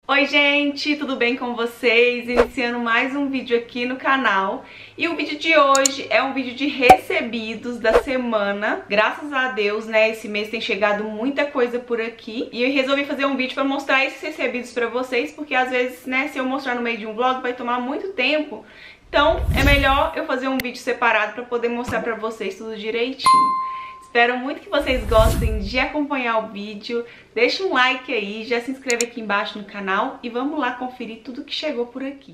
Oi gente, tudo bem com vocês? Iniciando mais um vídeo aqui no canal. E o vídeo de hoje é um vídeo de recebidos da semana. Graças a Deus, né, esse mês tem chegado muita coisa por aqui. E eu resolvi fazer um vídeo para mostrar esses recebidos para vocês, porque às vezes, né, se eu mostrar no meio de um vlog vai tomar muito tempo. Então é melhor eu fazer um vídeo separado para poder mostrar para vocês tudo direitinho. Espero muito que vocês gostem de acompanhar o vídeo. Deixa um like aí, já se inscreve aqui embaixo no canal e vamos lá conferir tudo que chegou por aqui.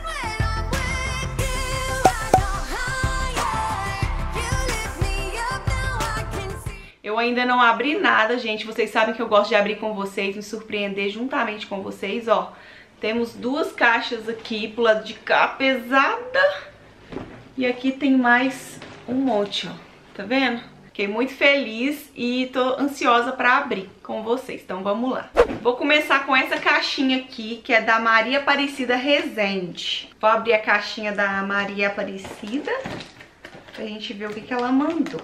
Eu ainda não abri nada, gente. Vocês sabem que eu gosto de abrir com vocês, me surpreender juntamente com vocês, ó. Temos duas caixas aqui pro lado de cá, pesada. E aqui tem mais um monte, ó. Tá vendo? Fiquei muito feliz e tô ansiosa pra abrir com vocês, então vamos lá. Vou começar com essa caixinha aqui, que é da Maria Aparecida Rezende. Vou abrir a caixinha da Maria Aparecida pra gente ver o que ela mandou.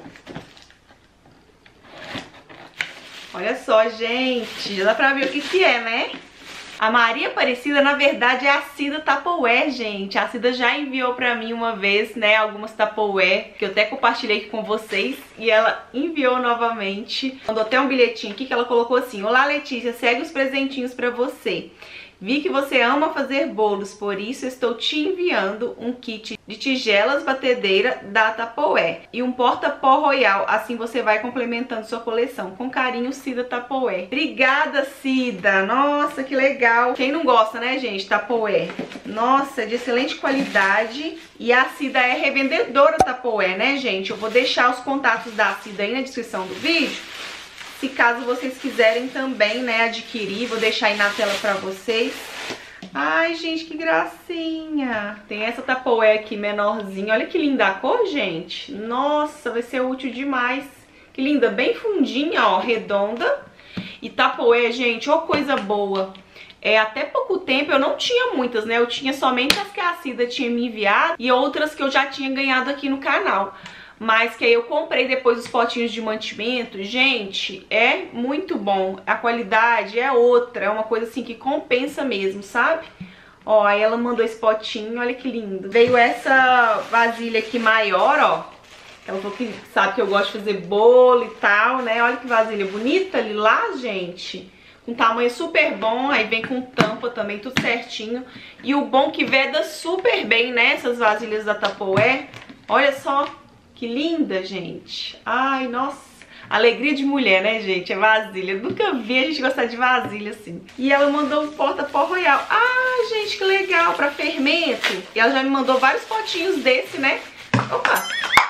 Olha só, gente, já dá pra ver o que é, né? A Maria Aparecida, na verdade, é a Cida Tupperware, gente. A Cida já enviou pra mim uma vez, né, algumas Tupperware, que eu até compartilhei aqui com vocês, e ela enviou novamente. Mandou até um bilhetinho aqui que ela colocou assim: olá, Letícia, segue os presentinhos pra você. Vi que você ama fazer bolos, por isso estou te enviando um kit de tigelas batedeira da Tupperware e um porta-pó royal, assim você vai complementando sua coleção. Com carinho, Cida Tupperware. Obrigada, Cida! Nossa, que legal! Quem não gosta, né, gente, Tupperware? Nossa, é de excelente qualidade. E a Cida é revendedora Tupperware, né, gente? Eu vou deixar os contatos da Cida aí na descrição do vídeo. Se caso vocês quiserem também, né, adquirir, vou deixar aí na tela pra vocês. Ai, gente, que gracinha! Tem essa Tupperware aqui menorzinha. Olha que linda a cor, gente. Nossa, vai ser útil demais. Que linda, bem fundinha, ó, redonda. E Tupperware, gente, ó, coisa boa. Até pouco tempo eu não tinha muitas, né? Eu tinha somente as que a Cida tinha me enviado e outras que eu já tinha ganhado aqui no canal. Mas que aí eu comprei depois os potinhos de mantimento. Gente, é muito bom. A qualidade é outra. É uma coisa assim que compensa mesmo, sabe? Ó, aí ela mandou esse potinho, olha que lindo. Veio essa vasilha aqui maior, ó. Ela falou que sabe que eu gosto de fazer bolo e tal, né? Olha que vasilha bonita, lilás, gente. Com tamanho super bom, aí vem com tampa também, tudo certinho. E o bom que veda super bem, né? Essas vasilhas da Tupperware. Olha só. Que linda, gente. Ai, nossa. Alegria de mulher, né, gente? É vasilha. Eu nunca vi a gente gostar de vasilha assim. E ela mandou um porta-pó royal. Ah, gente, que legal. Pra fermento. E ela já me mandou vários potinhos desse, né? Opa!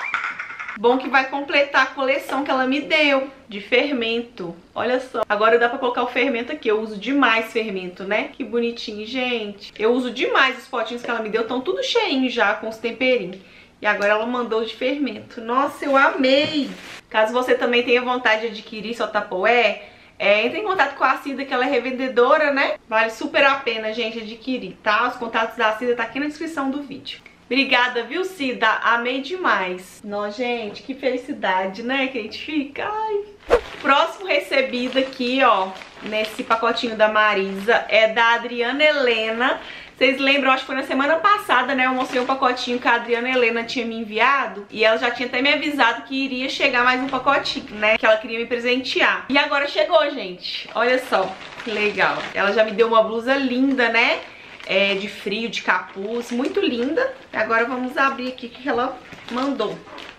Bom que vai completar a coleção que ela me deu de fermento. Olha só. Agora dá pra colocar o fermento aqui. Eu uso demais fermento, né? Que bonitinho, gente. Eu uso demais os potinhos que ela me deu. Estão tudo cheinho já com os temperinhos. E agora ela mandou de fermento. Nossa, eu amei! Caso você também tenha vontade de adquirir sua Tupperware, entre em contato com a Cida, que ela é revendedora, né? Vale super a pena, gente, adquirir, tá? Os contatos da Cida tá aqui na descrição do vídeo. Obrigada, viu, Cida? Amei demais. Nossa, gente, que felicidade, né? Que a gente fica... Ai. Próximo recebido aqui, ó, nesse pacotinho da Marisa, é da Adriana Helena. Vocês lembram, acho que foi na semana passada, né, eu mostrei um pacotinho que a Adriana Helena tinha me enviado. E ela já tinha até me avisado que iria chegar mais um pacotinho, né, que ela queria me presentear. E agora chegou, gente. Olha só, que legal. Ela já me deu uma blusa linda, né, de frio, de capuz, muito linda. Agora vamos abrir aqui o que ela mandou.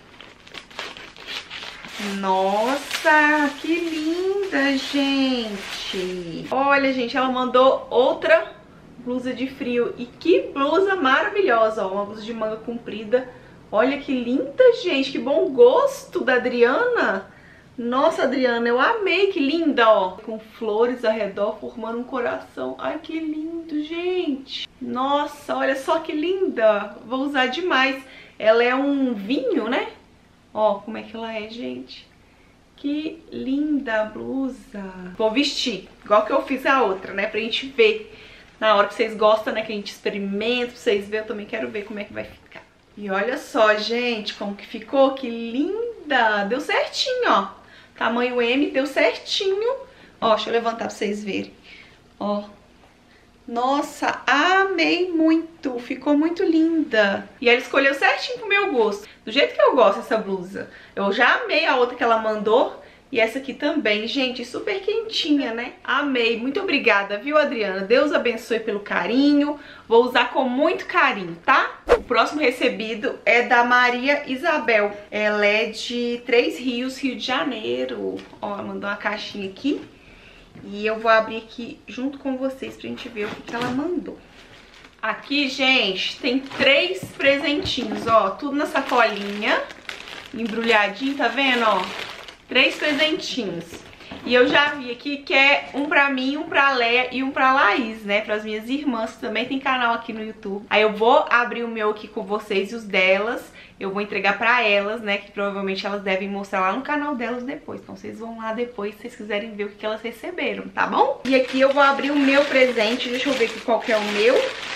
Nossa, que linda, gente. Olha, gente, ela mandou outra blusa de frio. E que blusa maravilhosa, ó. Uma blusa de manga comprida. Olha que linda, gente. Que bom gosto da Adriana. Nossa, Adriana, eu amei. Que linda, ó. Com flores ao redor formando um coração. Ai, que lindo, gente. Nossa, olha só que linda. Vou usar demais. Ela é um vinho, né? Ó, como é que ela é, gente. Que linda a blusa. Vou vestir, igual que eu fiz a outra, né? Pra gente ver. Na hora que vocês gostam, né, que a gente experimenta, pra vocês verem, eu também quero ver como é que vai ficar. E olha só, gente, como que ficou, que linda! Deu certinho, ó. Tamanho M, deu certinho. Ó, deixa eu levantar pra vocês verem. Ó, Nossa, amei muito, ficou muito linda. E ela escolheu certinho pro meu gosto, do jeito que eu gosto dessa blusa. Eu já amei a outra que ela mandou e essa aqui também. Gente, super quentinha, né? Amei, muito obrigada, viu, Adriana? Deus abençoe pelo carinho, vou usar com muito carinho, tá? O próximo recebido é da Maria Isabel. Ela é de Três Rios, Rio de Janeiro. Ó, ela mandou uma caixinha aqui. E eu vou abrir aqui junto com vocês pra gente ver o que ela mandou. Aqui, gente, tem 3 presentinhos, ó. Tudo na sacolinha, embrulhadinho, tá vendo, ó? 3 presentinhos. E eu já vi aqui que é um pra mim, um pra Leia e um pra Laís, né? Pras minhas irmãs, que também tem canal aqui no YouTube. Aí eu vou abrir o meu aqui com vocês e os delas. Eu vou entregar pra elas, né? Que provavelmente elas devem mostrar lá no canal delas depois. Então vocês vão lá depois se vocês quiserem ver o que elas receberam, tá bom? E aqui eu vou abrir o meu presente. Deixa eu ver aqui qual que é o meu.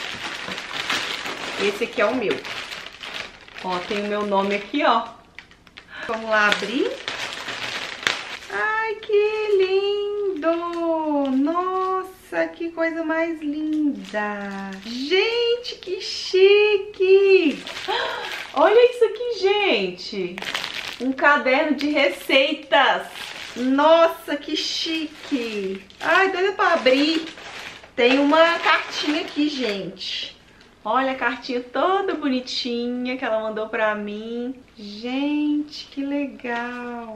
Esse aqui é o meu. Ó, tem o meu nome aqui, ó. Vamos lá abrir. Ai, que lindo! Nossa, que coisa mais linda! Gente, que chique! Olha isso aqui, gente! Um caderno de receitas! Nossa, que chique! Ai, doida pra abrir! Tem uma cartinha aqui, gente. Olha a cartinha toda bonitinha que ela mandou pra mim. Gente, que legal!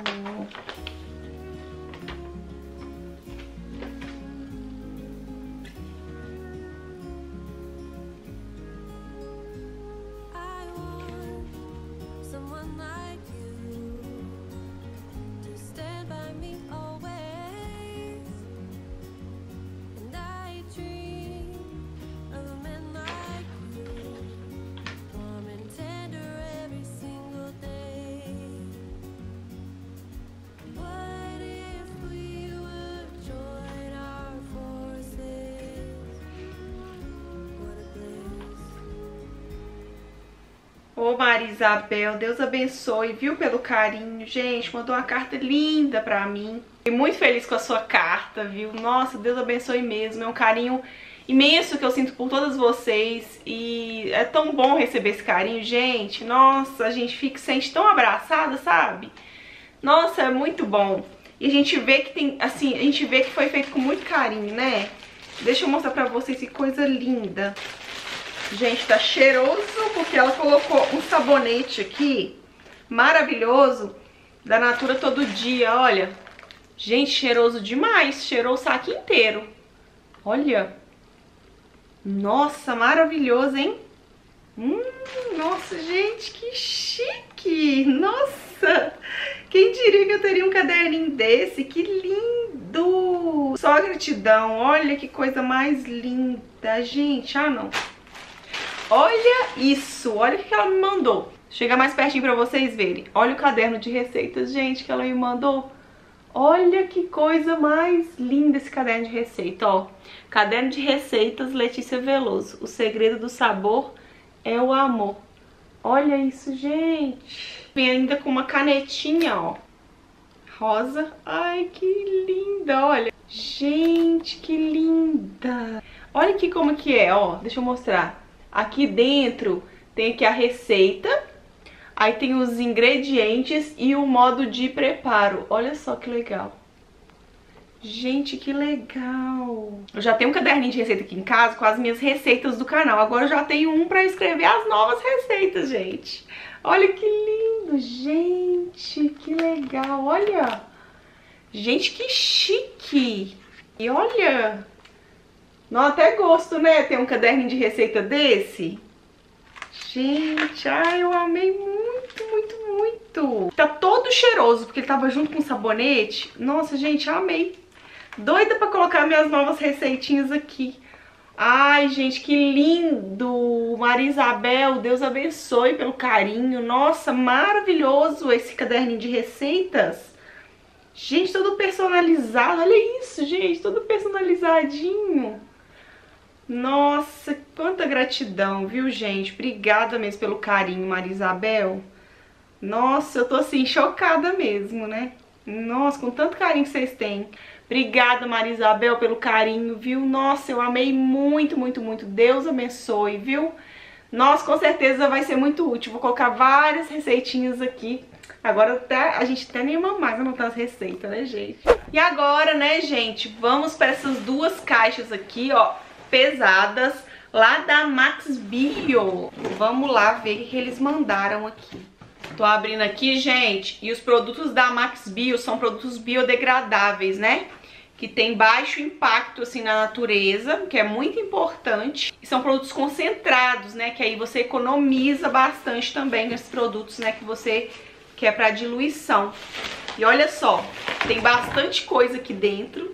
Ô Maria Isabel, Deus abençoe, viu, pelo carinho. Gente, mandou uma carta linda pra mim. Fiquei muito feliz com a sua carta, viu? Nossa, Deus abençoe mesmo. É um carinho imenso que eu sinto por todas vocês. E é tão bom receber esse carinho, gente. Nossa, a gente se sente tão abraçada, sabe? Nossa, é muito bom. E a gente vê que tem, assim, a gente vê que foi feito com muito carinho, né? Deixa eu mostrar pra vocês que coisa linda. Gente, tá cheiroso porque ela colocou um sabonete aqui maravilhoso da Natura Todo Dia, olha. Gente, cheiroso demais, cheirou o saco inteiro. Olha. Nossa, maravilhoso, hein? Nossa, gente, que chique. Nossa, quem diria que eu teria um caderninho desse? Que lindo. Só gratidão, olha que coisa mais linda, gente. Ah, não. Olha isso, olha o que ela me mandou. Chega mais pertinho pra vocês verem. Olha o caderno de receitas, gente, que ela me mandou. Olha que coisa mais linda esse caderno de receita, ó. Caderno de receitas Letícia Veloso. O segredo do sabor é o amor. Olha isso, gente. Vem ainda com uma canetinha, ó. Rosa. Ai, que linda, olha. Gente, que linda. Olha aqui como que é, ó. Deixa eu mostrar. Aqui dentro tem aqui a receita, aí tem os ingredientes e o modo de preparo. Olha só que legal. Gente, que legal. Eu já tenho um caderninho de receita aqui em casa com as minhas receitas do canal. Agora eu já tenho um pra escrever as novas receitas, gente. Olha que lindo, gente, que legal. Olha. Gente, que chique. E olha... Não, até gosto, né? Ter um caderninho de receita desse. Gente, ai, eu amei muito, muito, muito. Tá todo cheiroso, porque ele tava junto com o sabonete. Nossa, gente, amei. Doida pra colocar minhas novas receitinhas aqui. Ai, gente, que lindo. Maria Isabel, Deus abençoe pelo carinho. Nossa, maravilhoso esse caderninho de receitas. Gente, todo personalizado. Olha isso, gente, todo personalizadinho. Nossa, quanta gratidão, viu, gente? Obrigada mesmo pelo carinho, Maria Isabel. Nossa, eu tô assim, chocada mesmo, né? Nossa, com tanto carinho que vocês têm. Obrigada, Maria Isabel, pelo carinho, viu? Nossa, eu amei muito, muito, muito. Deus abençoe, viu? Nossa, com certeza vai ser muito útil. Vou colocar várias receitinhas aqui. Agora a gente até nem ama mais anotar as receitas, né, gente? E agora, né, gente, vamos para essas duas caixas aqui, ó, pesadas, lá da Max Bio. Vamos lá ver o que eles mandaram aqui. Tô abrindo aqui, gente, e os produtos da Max Bio são produtos biodegradáveis, né? Que tem baixo impacto, assim, na natureza, que é muito importante. E são produtos concentrados, né? Que aí você economiza bastante também nesses produtos, né? Que você quer pra diluição. E olha só, tem bastante coisa aqui dentro.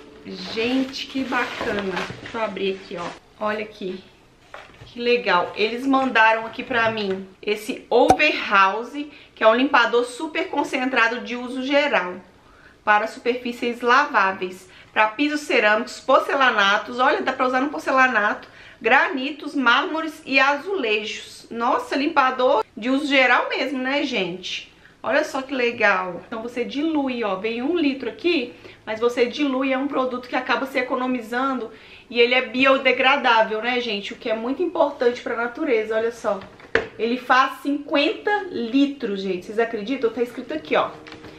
Gente, que bacana. Deixa eu abrir aqui, ó. Olha aqui. Que legal. Eles mandaram aqui pra mim esse Overhouse, que é um limpador super concentrado de uso geral para superfícies laváveis, para pisos cerâmicos, porcelanatos. Olha, dá pra usar no porcelanato, granitos, mármores e azulejos. Nossa, limpador de uso geral mesmo, né, gente? Olha só que legal. Então você dilui, ó, vem 1 litro aqui, mas você dilui, é um produto que acaba se economizando e ele é biodegradável, né, gente? O que é muito importante para a natureza, olha só. Ele faz 50 litros, gente. Vocês acreditam? Tá escrito aqui, ó.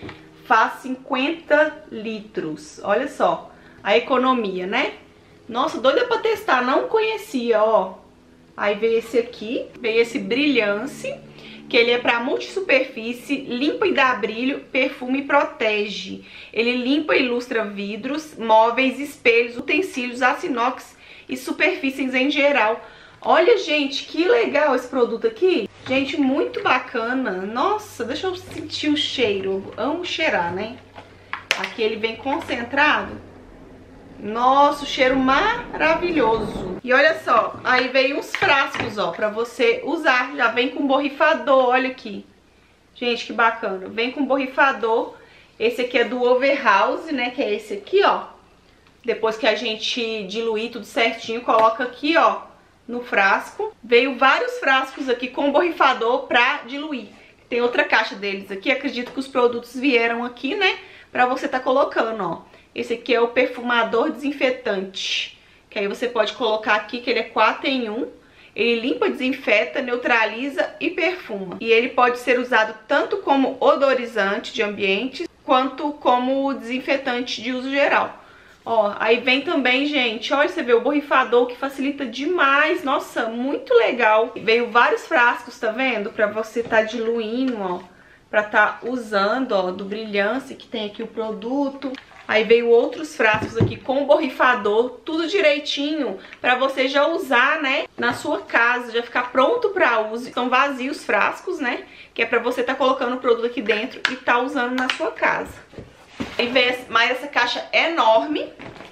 Faz 50 litros. Olha só a economia, né? Nossa, doida pra testar. Não conhecia, ó. Aí veio esse aqui. Veio esse Brilhance, que ele é pra multisuperfície, limpa e dá brilho, perfume e protege. Ele limpa e ilustra vidros, móveis, espelhos, utensílios, aço inox e superfícies em geral. Olha, gente, que legal esse produto aqui. Gente, muito bacana. Nossa, deixa eu sentir o cheiro. Eu amo cheirar, né? Aqui ele vem concentrado. Nossa, o cheiro maravilhoso. E olha só, aí veio uns frascos, ó, pra você usar. Já vem com borrifador, olha aqui. Gente, que bacana. Vem com borrifador. Esse aqui é do Overhouse, né, que é esse aqui, ó. Depois que a gente diluir tudo certinho, coloca aqui, ó, no frasco. Veio vários frascos aqui com borrifador pra diluir. Tem outra caixa deles aqui, acredito que os produtos vieram aqui, né, pra você tá colocando, ó. Esse aqui é o perfumador desinfetante, que aí você pode colocar aqui que ele é 4 em 1. Ele limpa, desinfeta, neutraliza e perfuma. E ele pode ser usado tanto como odorizante de ambiente, quanto como desinfetante de uso geral. Ó, aí vem também, gente, olha, você vê o borrifador que facilita demais. Nossa, muito legal. Veio vários frascos, tá vendo? Pra você tá diluindo, ó, pra tá usando, ó, do Brilhance, que tem aqui o produto. Aí veio outros frascos aqui com borrifador, tudo direitinho, pra você já usar, né, na sua casa, já ficar pronto pra uso. São vazios os frascos, né, que é pra você tá colocando o produto aqui dentro e tá usando na sua casa. Aí vem mais essa caixa enorme,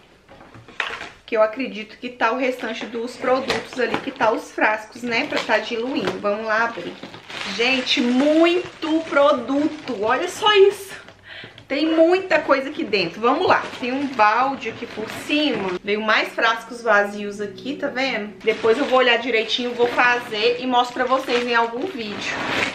que eu acredito que tá o restante dos produtos ali, que tá os frascos, né, pra tá diluindo. Vamos lá abrir. Gente, muito produto, olha só isso. Tem muita coisa aqui dentro. Vamos lá. Tem um balde aqui por cima. Veio mais frascos vazios aqui, tá vendo? Depois eu vou olhar direitinho, vou fazer e mostro pra vocês em algum vídeo.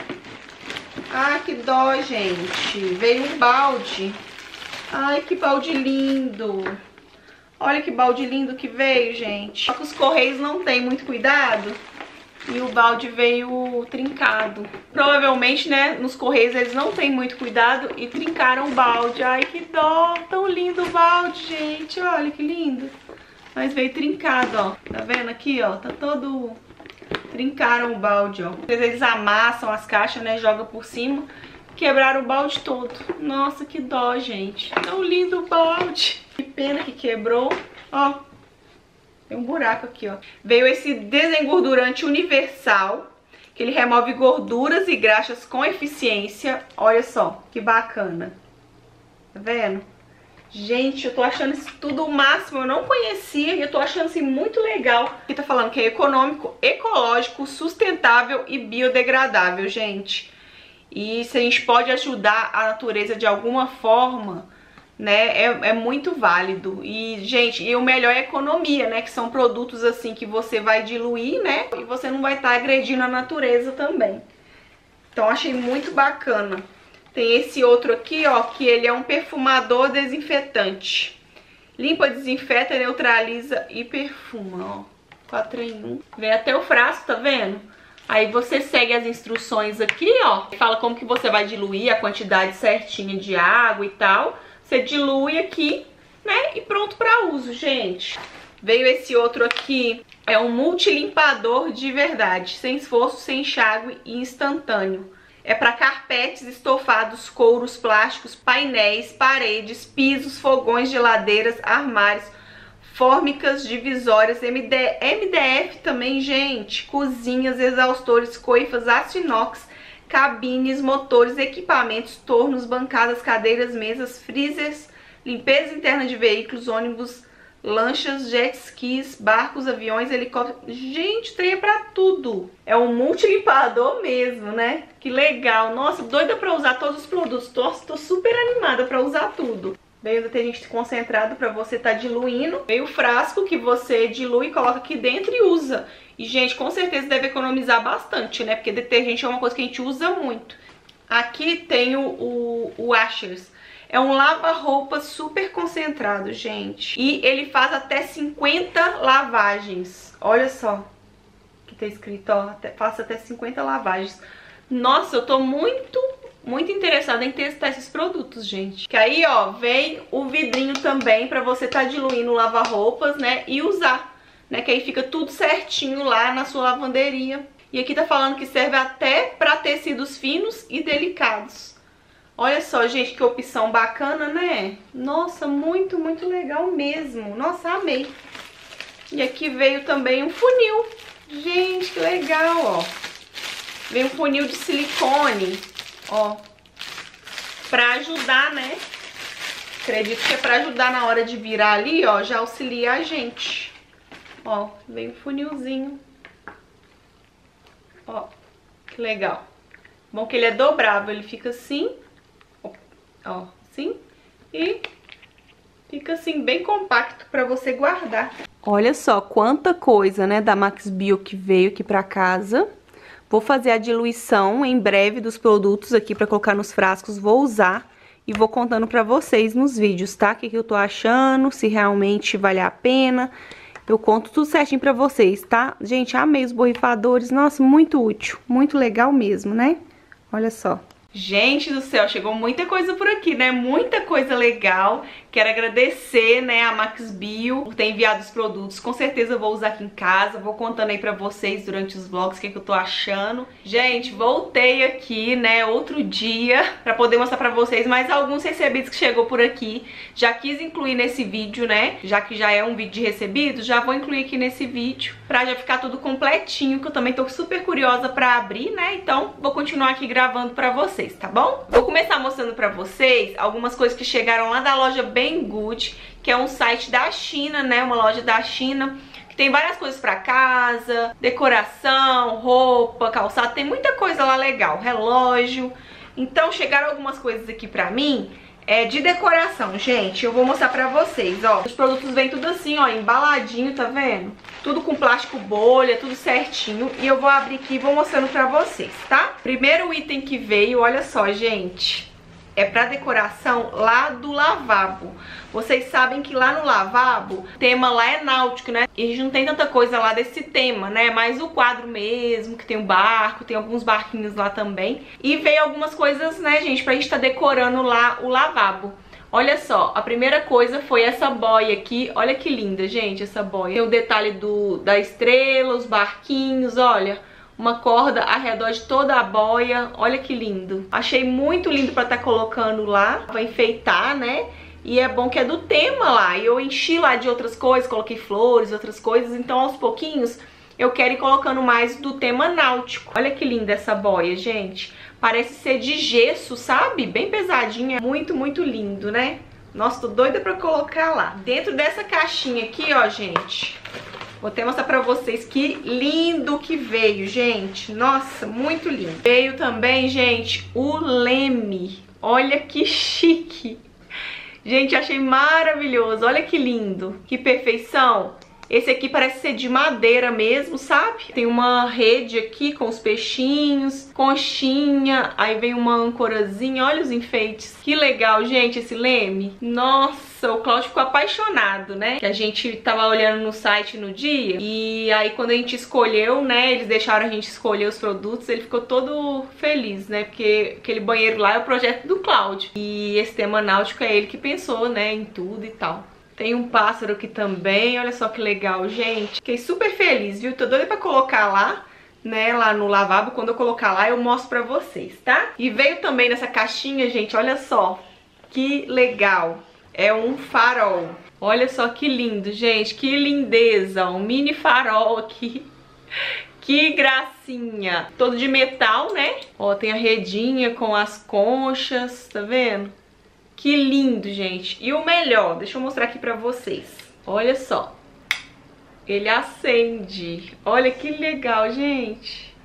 Ah, que dó, gente. Veio um balde. Ai, que balde lindo. Olha que balde lindo que veio, gente. Só que os correios não tem muito cuidado. E o balde veio trincado. Provavelmente, né, nos correios eles não têm muito cuidado e trincaram o balde. Ai, que dó. Tão lindo o balde, gente. Olha que lindo. Mas veio trincado, ó. Tá vendo aqui, ó? Tá todo... Trincaram o balde, ó. Eles amassam as caixas, né, jogam por cima. Quebraram o balde todo. Nossa, que dó, gente. Tão lindo o balde. Que pena que quebrou. Ó. Tem um buraco aqui, ó. Veio esse desengordurante universal, que ele remove gorduras e graxas com eficiência. Olha só, que bacana. Tá vendo? Gente, eu tô achando isso tudo o máximo. Eu não conhecia e eu tô achando assim muito legal. Aqui tá falando que é econômico, ecológico, sustentável e biodegradável, gente. E se a gente pode ajudar a natureza de alguma forma, né, é muito válido. E, gente, e o melhor é a economia, né, que são produtos assim que você vai diluir, né, e você não vai estar agredindo a natureza também. Então achei muito bacana. Tem esse outro aqui, ó, que ele é um perfumador desinfetante. Limpa, desinfeta, neutraliza e perfuma, ó. 4 em 1. Vem até o frasco, tá vendo? Aí você segue as instruções aqui, ó. Fala como que você vai diluir, a quantidade certinha de água e tal. Você dilui aqui, né? E pronto pra uso, gente. Veio esse outro aqui. É um multilimpador de verdade. Sem esforço, sem enxágue e instantâneo. É para carpetes, estofados, couros, plásticos, painéis, paredes, pisos, fogões, geladeiras, armários, fórmicas, divisórias, MDF também, gente, cozinhas, exaustores, coifas, aço inox, cabines, motores, equipamentos, tornos, bancadas, cadeiras, mesas, freezers, limpeza interna de veículos, ônibus, lanchas, jet skis, barcos, aviões, helicópteros. Gente, tem pra tudo. É um multilimpador mesmo, né? Que legal. Nossa, doida pra usar todos os produtos. Tô super animada pra usar tudo. Veio o detergente concentrado pra você tá diluindo. Veio o frasco que você dilui, coloca aqui dentro e usa. E, gente, com certeza deve economizar bastante, né? Porque detergente é uma coisa que a gente usa muito. Aqui tem o Washers. É um lava-roupas super concentrado, gente. E ele faz até 50 lavagens. Olha só que tá escrito, ó. Faça até 50 lavagens. Nossa, eu tô muito interessada em testar esses produtos, gente. Que aí, ó, vem o vidrinho também pra você tá diluindo o lava-roupas, né? E usar, né? Que aí fica tudo certinho lá na sua lavanderia. E aqui tá falando que serve até pra tecidos finos e delicados. Olha só, gente, que opção bacana, né? Nossa, muito legal mesmo. Nossa, amei. E aqui veio também um funil. Gente, que legal, ó. Veio um funil de silicone, ó. Pra ajudar, né? Acredito que é pra ajudar na hora de virar ali, ó. Já auxilia a gente. Ó, vem um funilzinho. Ó, que legal. Bom que ele é dobrável, ele fica assim. Ó, assim, e fica assim bem compacto pra você guardar. Olha só quanta coisa, né, da Max Bio que veio aqui pra casa. Vou fazer a diluição em breve dos produtos aqui pra colocar nos frascos, vou usar e vou contando pra vocês nos vídeos, tá? O que eu tô achando, se realmente vale a pena. Eu conto tudo certinho pra vocês, tá? Gente, amei os borrifadores, nossa, muito útil, muito legal mesmo, né? Olha só. Gente do céu, chegou muita coisa por aqui, né? Muita coisa legal. Quero agradecer, né, a Max Bio por ter enviado os produtos. Com certeza eu vou usar aqui em casa. Vou contando aí pra vocês durante os vlogs o que eu tô achando. Gente, voltei aqui, né, outro dia pra poder mostrar pra vocês mais alguns recebidos que chegou por aqui. Já quis incluir nesse vídeo, né? Já que já é um vídeo de recebidos, já vou incluir aqui nesse vídeo pra já ficar tudo completinho, que eu também tô super curiosa pra abrir, né? Então vou continuar aqui gravando pra vocês, tá bom? Vou começar mostrando pra vocês algumas coisas que chegaram lá da loja Banggood, que é um site da China, né? Uma loja da China, que tem várias coisas pra casa, decoração, roupa, calçado, tem muita coisa lá legal, relógio. Então chegaram algumas coisas aqui pra mim, de decoração, gente. Eu vou mostrar pra vocês, ó. Os produtos vêm tudo assim, ó, embaladinho, tá vendo? Tudo com plástico bolha, tudo certinho. E eu vou abrir aqui e vou mostrando pra vocês, tá? Primeiro item que veio, olha só, gente. É pra decoração lá do lavabo. Vocês sabem que lá no lavabo, o tema lá é náutico, né? E a gente não tem tanta coisa lá desse tema, né? Mas o quadro mesmo, que tem um barco, tem alguns barquinhos lá também. E veio algumas coisas, né, gente, pra gente tá decorando lá o lavabo. Olha só, a primeira coisa foi essa boia aqui. Olha que linda, gente, essa boia. Tem o detalhe da estrela, os barquinhos, olha. Uma corda ao redor de toda a boia. Olha que lindo. Achei muito lindo pra estar colocando lá, pra enfeitar, né? E é bom que é do tema lá. E eu enchi lá de outras coisas, coloquei flores, outras coisas. Então, aos pouquinhos, eu quero ir colocando mais do tema náutico. Olha que linda essa boia, gente. Parece ser de gesso, sabe? Bem pesadinha. Muito lindo, né? Nossa, tô doida pra colocar lá. Dentro dessa caixinha aqui, ó, gente... Vou até mostrar pra vocês que lindo que veio, gente. Nossa, muito lindo. Veio também, gente, o leme. Olha que chique. Gente, achei maravilhoso. Olha que lindo. Que perfeição. Esse aqui parece ser de madeira mesmo, sabe? Tem uma rede aqui com os peixinhos, conchinha, aí vem uma ancorazinha, olha os enfeites. Que legal, gente, esse leme. Nossa, o Cláudio ficou apaixonado, né? Que a gente tava olhando no site no dia, e aí quando a gente escolheu, né, eles deixaram a gente escolher os produtos, ele ficou todo feliz, né? Porque aquele banheiro lá é o projeto do Cláudio. E esse tema náutico é ele que pensou, né, em tudo e tal. Tem um pássaro aqui também, olha só que legal, gente. Fiquei super feliz, viu? Tô doida pra colocar lá, né, lá no lavabo. Quando eu colocar lá, eu mostro pra vocês, tá? E veio também nessa caixinha, gente, olha só. Que legal. É um farol. Olha só que lindo, gente. Que lindeza. Um mini farol aqui. Que gracinha. Todo de metal, né? Ó, tem a redinha com as conchas, tá vendo? Que lindo, gente. E o melhor, deixa eu mostrar aqui pra vocês. Olha só. Ele acende. Olha que legal, gente.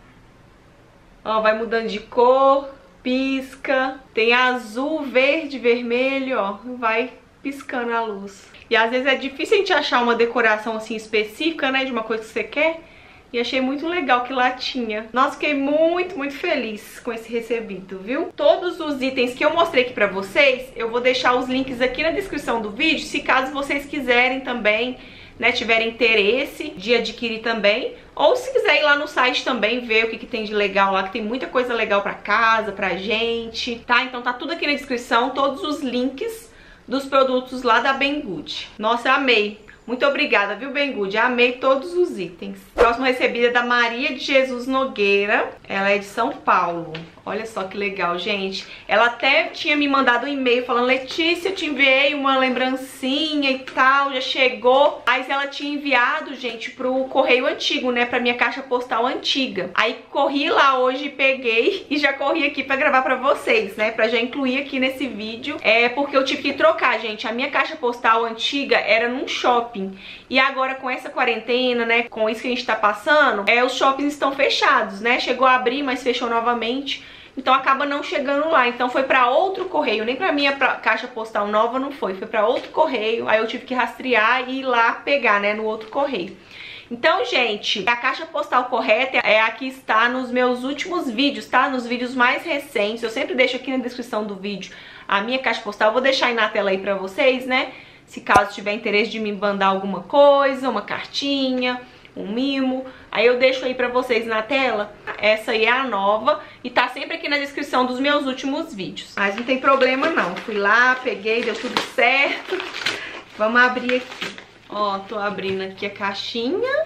Ó, vai mudando de cor, pisca. Tem azul, verde, vermelho, ó. Vai piscando a luz. E às vezes é difícil a gente achar uma decoração assim específica, né, de uma coisa que você quer. E achei muito legal que lá tinha. Nossa, fiquei muito, muito feliz com esse recebido, viu? Todos os itens que eu mostrei aqui pra vocês, eu vou deixar os links aqui na descrição do vídeo, se caso vocês quiserem também, né, tiverem interesse de adquirir também. Ou se quiser ir lá no site também, ver o que tem de legal lá, que tem muita coisa legal pra casa, pra gente, tá? Então tá tudo aqui na descrição, todos os links dos produtos lá da Banggood. Nossa, eu amei! Muito obrigada, viu, Banggood? Amei todos os itens. Próximo recebido é da Maria de Jesus Nogueira. Ela é de São Paulo. Olha só que legal, gente. Ela até tinha me mandado um e-mail falando: Letícia, eu te enviei uma lembrancinha e tal, já chegou. Mas ela tinha enviado, gente, pro correio antigo, né? Pra minha caixa postal antiga. Aí corri lá hoje, peguei e já corri aqui pra gravar pra vocês, né? Pra já incluir aqui nesse vídeo. É porque eu tive que trocar, gente. A minha caixa postal antiga era num shopping. E agora com essa quarentena, né? Com isso que a gente tá passando, os shoppings estão fechados, né? Chegou a abrir, mas fechou novamente. Então acaba não chegando lá. Então foi pra outro correio, nem pra minha caixa postal nova não foi. Foi pra outro correio, aí eu tive que rastrear e ir lá pegar, né, no outro correio. Então, gente, a caixa postal correta é a que está nos meus últimos vídeos, tá? Nos vídeos mais recentes. Eu sempre deixo aqui na descrição do vídeo a minha caixa postal. Eu vou deixar aí na tela aí pra vocês, né? Se caso tiver interesse de me mandar alguma coisa, uma cartinha, um mimo, aí eu deixo aí pra vocês na tela. Essa aí é a nova e tá sempre aqui na descrição dos meus últimos vídeos. Mas não tem problema não, fui lá, peguei, deu tudo certo. Vamos abrir aqui. Ó, tô abrindo aqui a caixinha.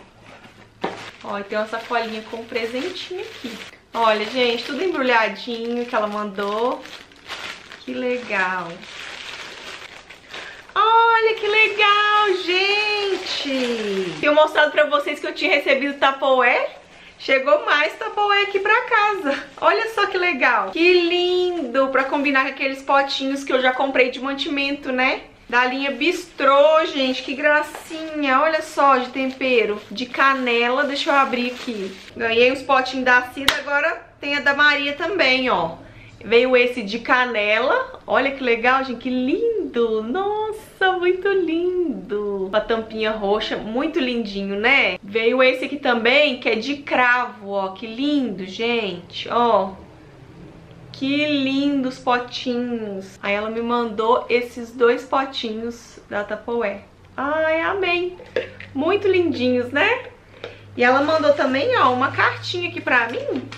Ó, e tem uma sacolinha com um presentinho aqui. Olha, gente, tudo embrulhadinho que ela mandou. Que legal. Olha que legal, gente! Tinha mostrado pra vocês que eu tinha recebido Tupperware. Chegou mais Tupperware aqui pra casa. Olha só que legal. Que lindo! Pra combinar com aqueles potinhos que eu já comprei de mantimento, né? Da linha Bistrô, gente. Que gracinha. Olha só, de tempero. De canela. Deixa eu abrir aqui. Ganhei uns potinhos da Cida, agora tem a da Maria também, ó. Veio esse de canela. Olha que legal, gente. Que lindo. Nossa, muito lindo. A tampinha roxa, muito lindinho, né? Veio esse aqui também, que é de cravo, ó. Que lindo, gente. Ó. Que lindos potinhos. Aí ela me mandou esses dois potinhos da Tupperware. Ai, amei. Muito lindinhos, né? E ela mandou também, ó, uma cartinha aqui pra mim.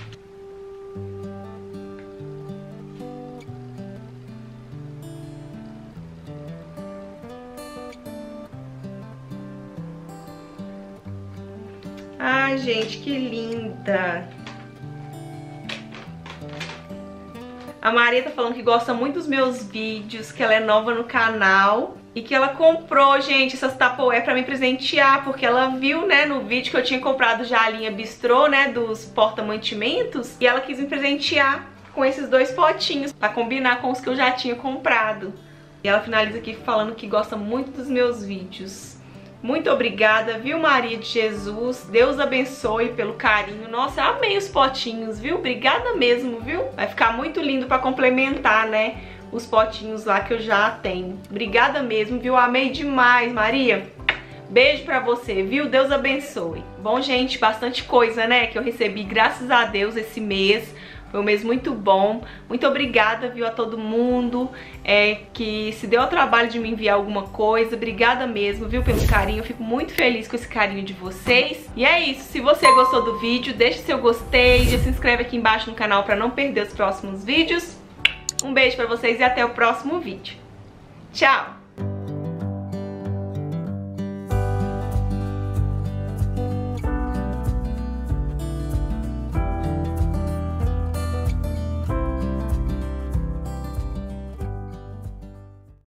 Ai, gente, que linda. A Maria tá falando que gosta muito dos meus vídeos, que ela é nova no canal e que ela comprou, gente, essas Tupperware pra me presentear, porque ela viu, né, no vídeo que eu tinha comprado já a linha Bistrô, né, dos porta-mantimentos, e ela quis me presentear com esses dois potinhos pra combinar com os que eu já tinha comprado. E ela finaliza aqui falando que gosta muito dos meus vídeos. Muito obrigada, viu, Maria de Jesus? Deus abençoe pelo carinho. Nossa, eu amei os potinhos, viu? Obrigada mesmo, viu? Vai ficar muito lindo pra complementar, né, os potinhos lá que eu já tenho. Obrigada mesmo, viu? Amei demais, Maria. Beijo pra você, viu? Deus abençoe. Bom, gente, bastante coisa, né, que eu recebi, graças a Deus, esse mês. Foi um mês muito bom. Muito obrigada, viu, a todo mundo que se deu ao trabalho de me enviar alguma coisa. Obrigada mesmo, viu, pelo carinho. Eu fico muito feliz com esse carinho de vocês. E é isso. Se você gostou do vídeo, deixa seu gostei. Já se inscreve aqui embaixo no canal pra não perder os próximos vídeos. Um beijo pra vocês e até o próximo vídeo. Tchau!